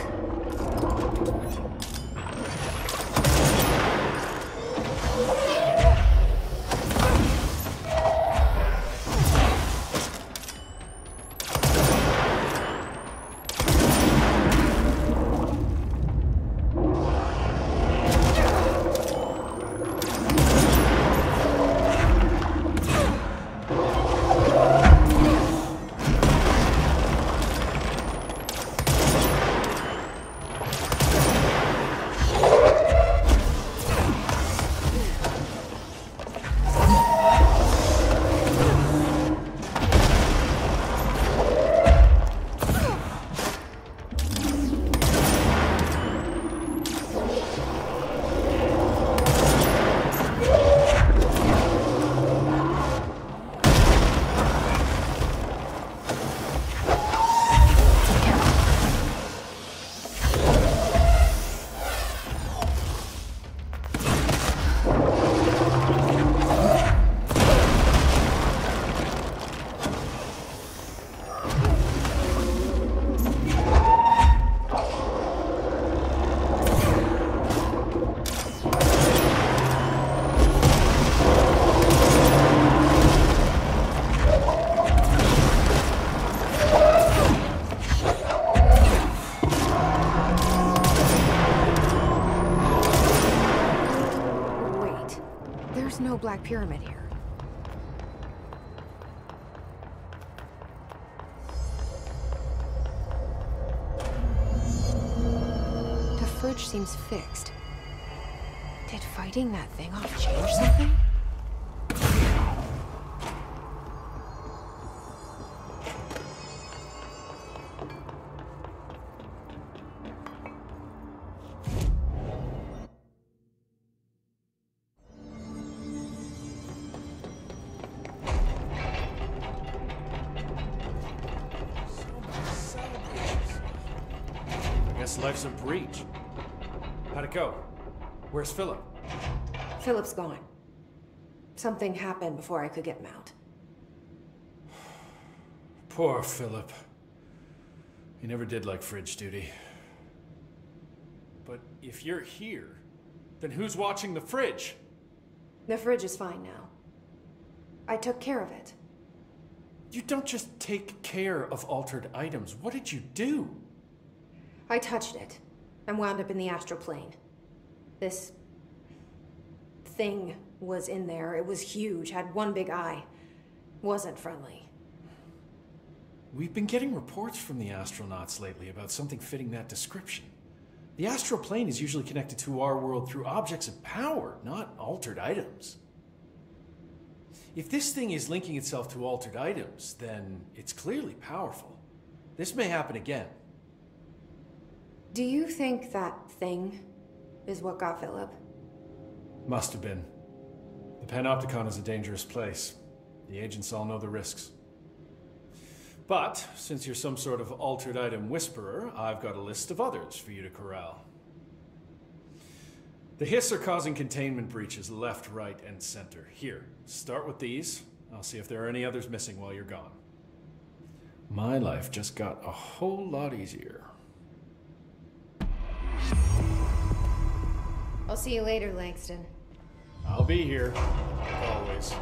There's no Black Pyramid here. The fridge seems fixed. Did fighting that thing off change something? Life's a breach. How'd it go? Where's Philip? Philip's gone. Something happened before I could get him out. Poor Philip. He never did like fridge duty. But if you're here, then who's watching the fridge? The fridge is fine now. I took care of it. You don't just take care of altered items. What did you do? I touched it and wound up in the astral plane. This thing was in there. It was huge, had one big eye. Wasn't friendly. We've been getting reports from the astronauts lately about something fitting that description. The astral plane is usually connected to our world through objects of power, not altered items. If this thing is linking itself to altered items, then it's clearly powerful. This may happen again. Do you think that thing is what got Philip? Must have been. The Panopticon is a dangerous place. The agents all know the risks. But, since you're some sort of altered item whisperer, I've got a list of others for you to corral. The Hiss are causing containment breaches left, right, and center. Here, start with these. I'll see if there are any others missing while you're gone. My life just got a whole lot easier. I'll see you later, Langston. I'll be here, like always.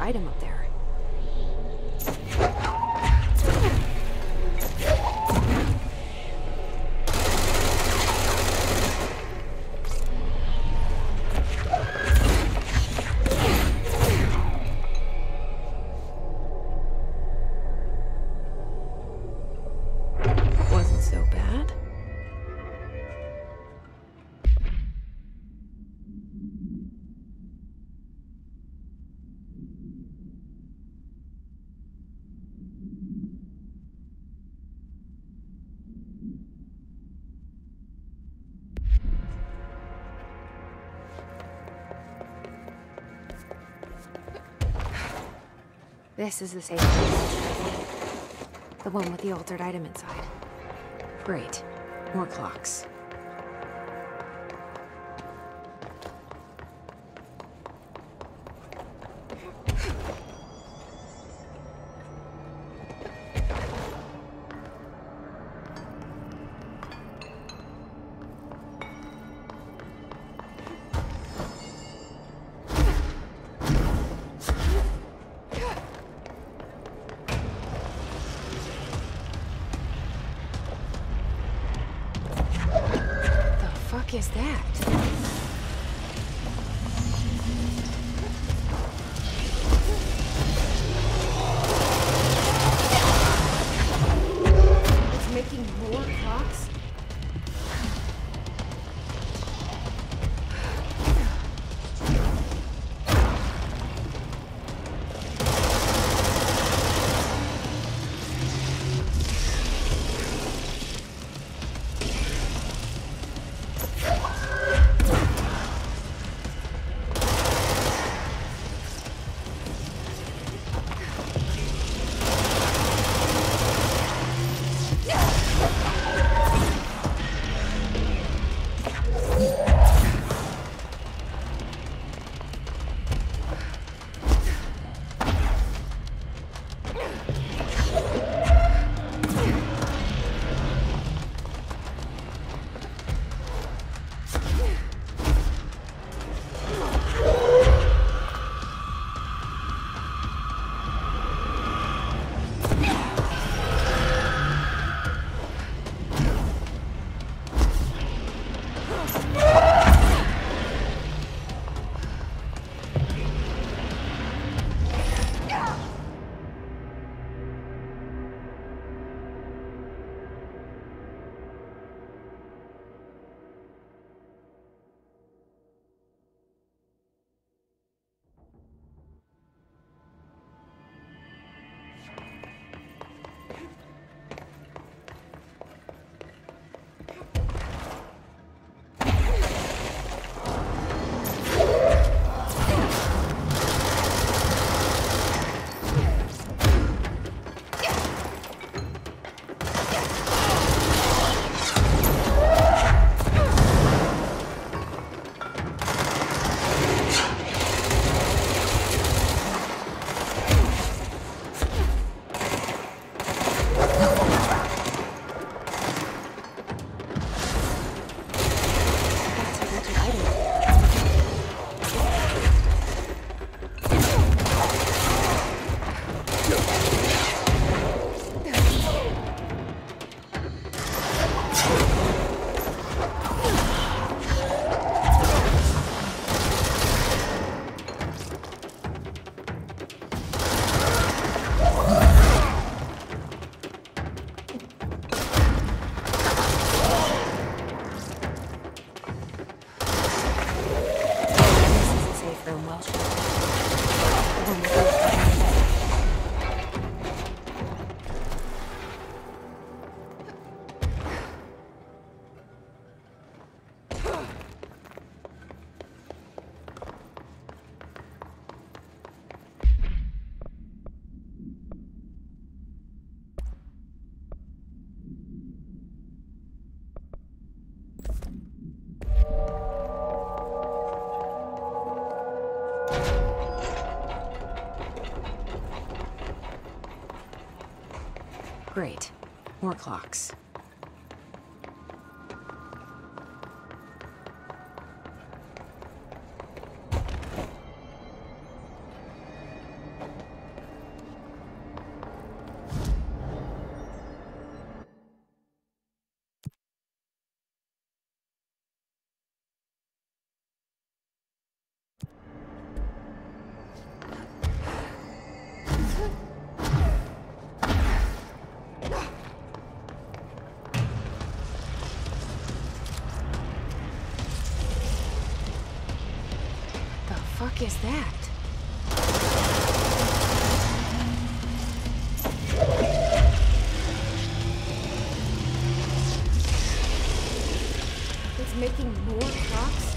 item up there. Wasn't so bad. This is the safe place. The one with the altered item inside. Great. More clocks. What is that? It's making more clocks? Great. More clocks. fuck is that? It's making more clocks?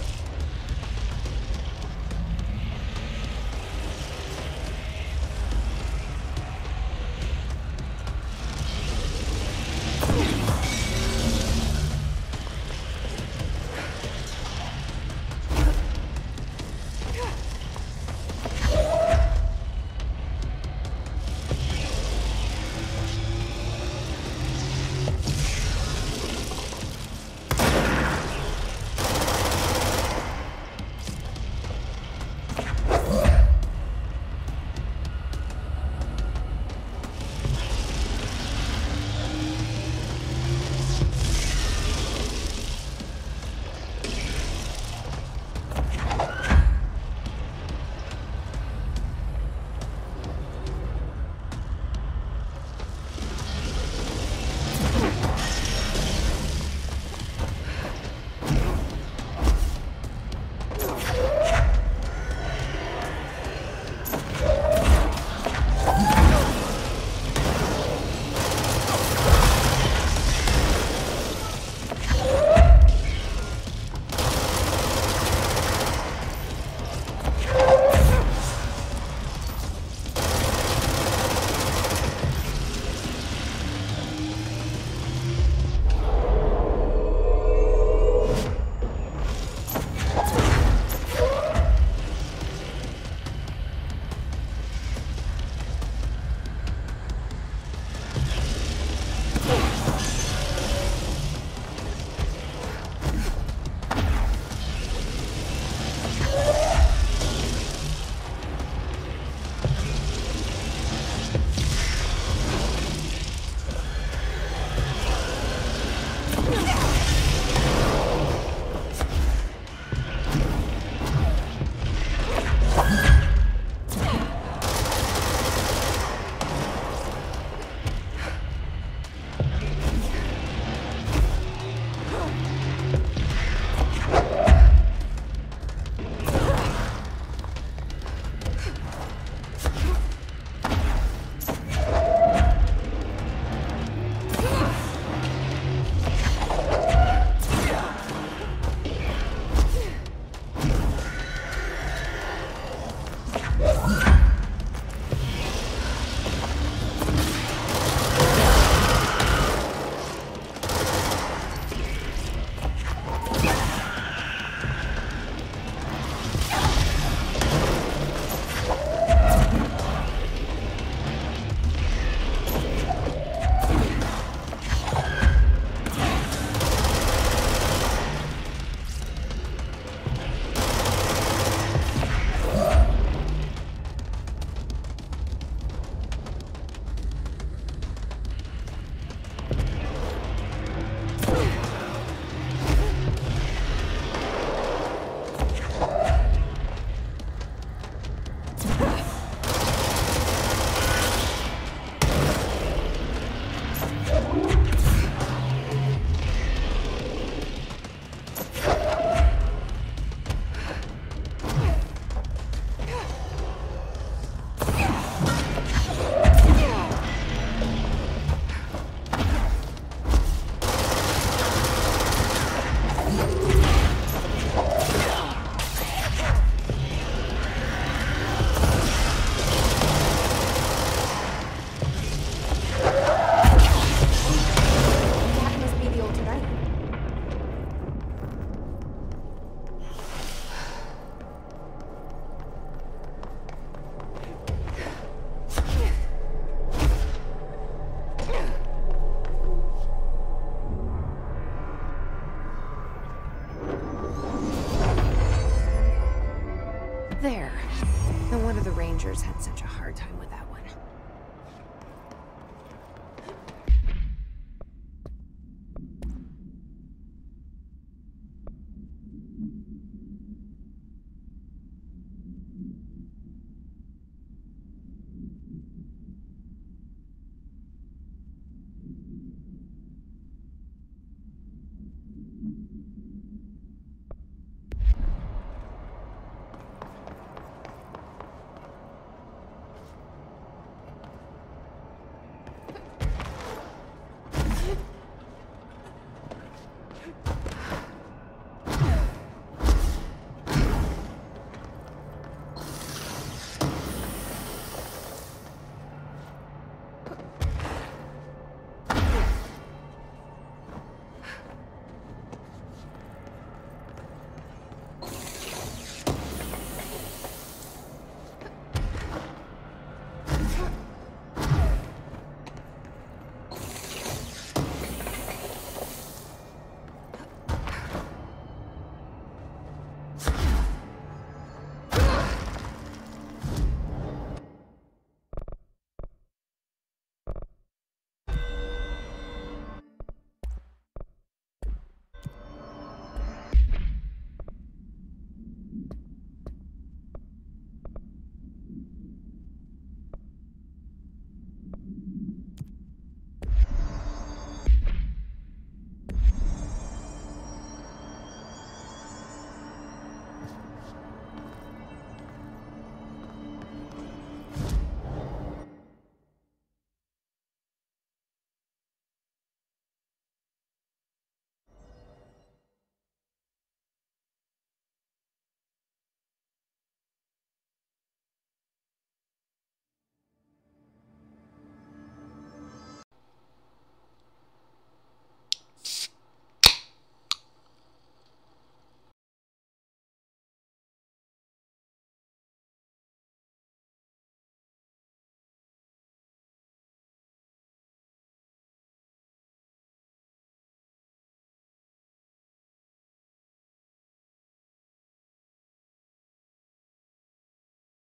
There. No wonder the Rangers had such a hard time without